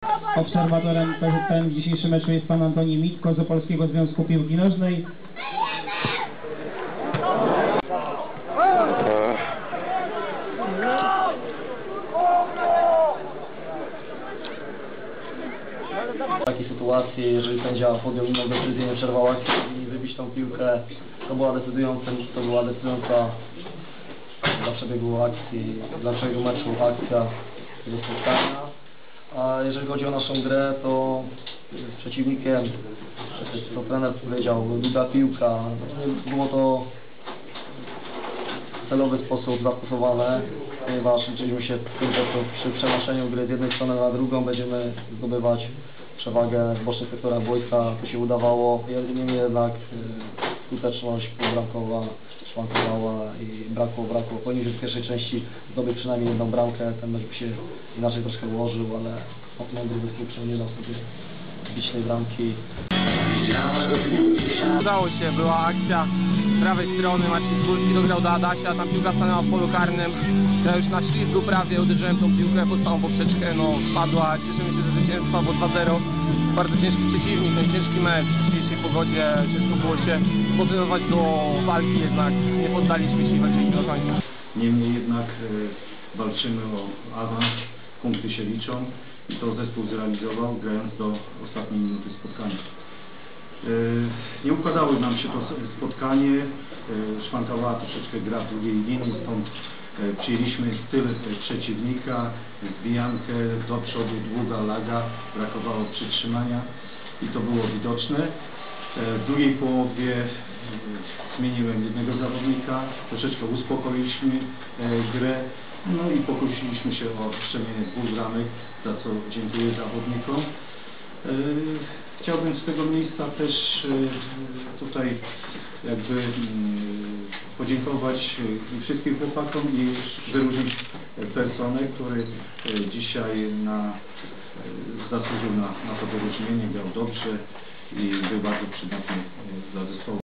Obserwatorem PZPN w dzisiejszym meczu jest pan Antoni Mitko z Opolskiego Związku Piłki Nożnej. W takiej sytuacji, jeżeli sędzia podjął inną decyzję, nie przerwał akcji i wybić tą piłkę, to była decydująca dla przebiegu akcji, dla przebiegu meczu akcja tego spotkania. A jeżeli chodzi o naszą grę, to z przeciwnikiem, co trener powiedział, długa piłka, było to w celowy sposób zastosowane, ponieważ liczyliśmy się z tym, że przy przenoszeniu gry z jednej strony na drugą będziemy zdobywać przewagę w bocznych sektorach boiska. To się udawało, niemniej jednak skuteczność bramkowa szwankowała i brakło. Powinniśmy w pierwszej części zdobyć przynajmniej jedną bramkę, ten mecz by się inaczej troszkę ułożył, ale mądry wyskutczył, nie dał sobie bić tej bramki. Udało się, była akcja z prawej strony, Marcin Skulski dograł do Adasia, tam piłka stanęła w polu karnym. Ja już na ślizgu prawie uderzyłem tą piłkę pod całą poprzeczkę, spadła. Cieszymy się ze zwycięstwa, bo 2-0. Bardzo ciężki przeciwnik, ten ciężki mecz w dzisiejszej pogodzie, ciężko było się zmotywować do walki, jednak nie poddaliśmy się i walczyliśmy do końca. Niemniej jednak walczymy o awans, punkty się liczą i to zespół zrealizował, grając do ostatniej minuty spotkania. Nie układało nam się to spotkanie, szwankowała troszeczkę gra w drugiej linii, stąd przyjęliśmy styl przeciwnika, zbijankę do przodu, długa laga, brakowało przytrzymania i to było widoczne. W drugiej połowie zmieniłem jednego zawodnika, troszeczkę uspokoiliśmy grę, no i pokusiliśmy się o strzelienie 2 bramek, za co dziękuję zawodnikom. Chciałbym z tego miejsca też tutaj jakby podziękować wszystkim chłopakom i wyróżnić personel, który dzisiaj zasłużył na to wyróżnienie, grał dobrze i był bardzo przydatny dla zespołu.